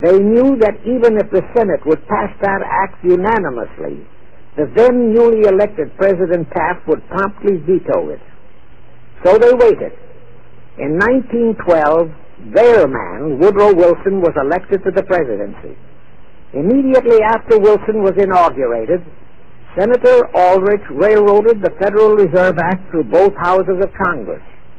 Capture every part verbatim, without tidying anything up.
They knew that even if the Senate would pass that act unanimously, the then newly elected President Taft would promptly veto it. So they waited. In nineteen twelve, their man, Woodrow Wilson, was elected to the presidency. Immediately after Wilson was inaugurated, Senator Aldrich railroaded the Federal Reserve Act through both houses of Congress,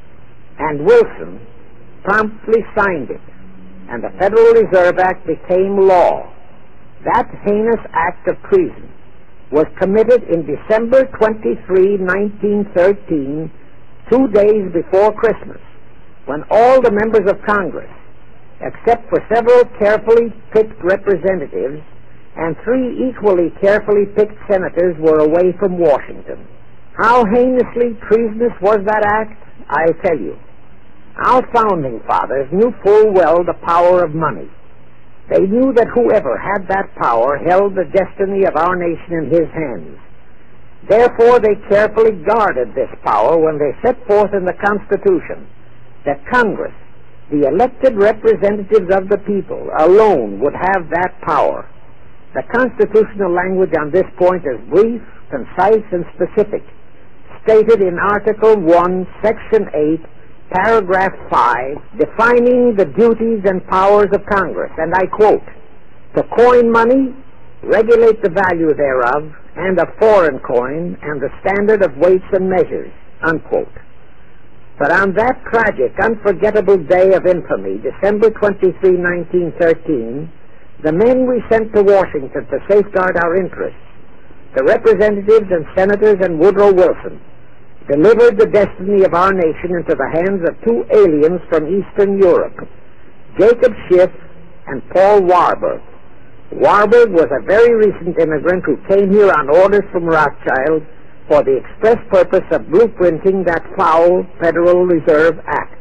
and Wilson promptly signed it, and the Federal Reserve Act became law. That heinous act of treason was committed in December twenty-third, nineteen thirteen, two days before Christmas, when all the members of Congress, except for several carefully picked representatives and three equally carefully picked senators, were away from Washington. How heinously treasonous was that act? I tell you. Our founding fathers knew full well the power of money. They knew that whoever had that power held the destiny of our nation in his hands. Therefore, they carefully guarded this power when they set forth in the Constitution that Congress, the elected representatives of the people, alone would have that power. The constitutional language on this point is brief, concise, and specific, stated in Article one, Section eight, Paragraph five, defining the duties and powers of Congress, and I quote, "To coin money, regulate the value thereof, and of foreign coin, and the standard of weights and measures," unquote. But on that tragic, unforgettable day of infamy, December twenty-third, nineteen thirteen, the men we sent to Washington to safeguard our interests, the representatives and senators and Woodrow Wilson, delivered the destiny of our nation into the hands of two aliens from Eastern Europe, Jacob Schiff and Paul Warburg. Warburg was a very recent immigrant who came here on orders from Rothschild for the express purpose of blueprinting that foul Federal Reserve Act.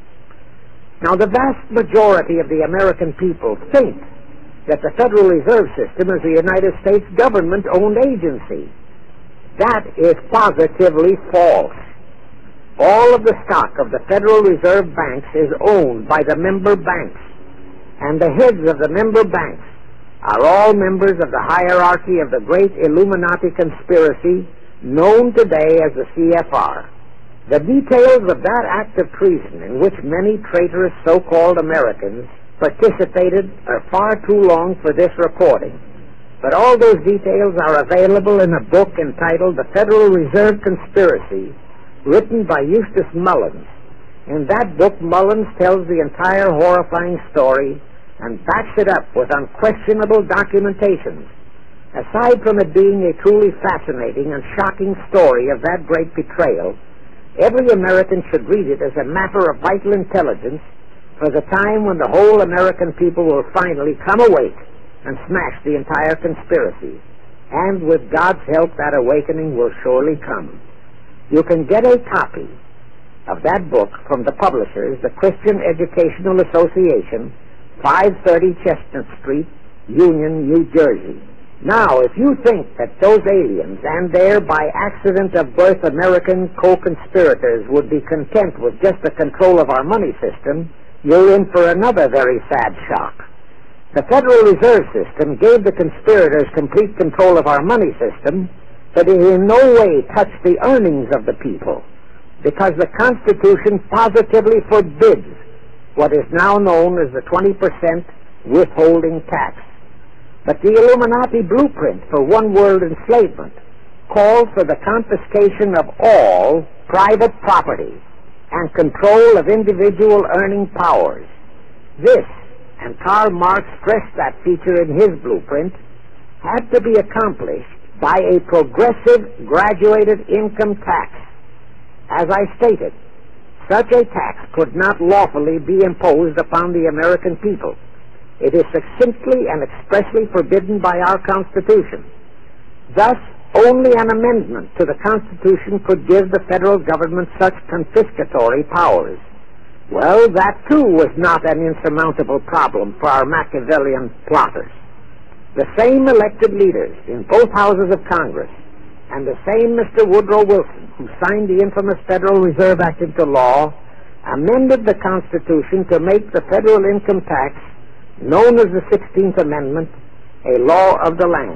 Now, the vast majority of the American people think that the Federal Reserve System is a United States government-owned agency. That is positively false. All of the stock of the Federal Reserve banks is owned by the member banks, and the heads of the member banks are all members of the hierarchy of the great Illuminati conspiracy known today as the C F R. The details of that act of treason in which many traitorous so-called Americans participated are far too long for this recording, but all those details are available in a book entitled The Federal Reserve Conspiracy, written by Eustace Mullins. In that book, Mullins tells the entire horrifying story and backs it up with unquestionable documentations. Aside from it being a truly fascinating and shocking story of that great betrayal, every American should read it as a matter of vital intelligence for the time when the whole American people will finally come awake and smash the entire conspiracy. And with God's help, that awakening will surely come. You can get a copy of that book from the publishers, the Christian Educational Association, five thirty Chestnut Street, Union, New Jersey. Now, if you think that those aliens and their by accident of birth American co-conspirators would be content with just the control of our money system, you're in for another very sad shock. The Federal Reserve System gave the conspirators complete control of our money system, but it in no way touched the earnings of the people, because the Constitution positively forbids what is now known as the twenty percent withholding tax. But the Illuminati blueprint for one-world enslavement called for the confiscation of all private property and control of individual earning powers. This, and Karl Marx stressed that feature in his blueprint, had to be accomplished by a progressive graduated income tax. As I stated, such a tax could not lawfully be imposed upon the American people. It is succinctly and expressly forbidden by our Constitution. Thus, only an amendment to the Constitution could give the federal government such confiscatory powers. Well, that too was not an insurmountable problem for our Machiavellian plotters. The same elected leaders in both houses of Congress and the same Mister Woodrow Wilson, who signed the infamous Federal Reserve Act into law, amended the Constitution to make the federal income tax known as the sixteenth Amendment, a law of the land.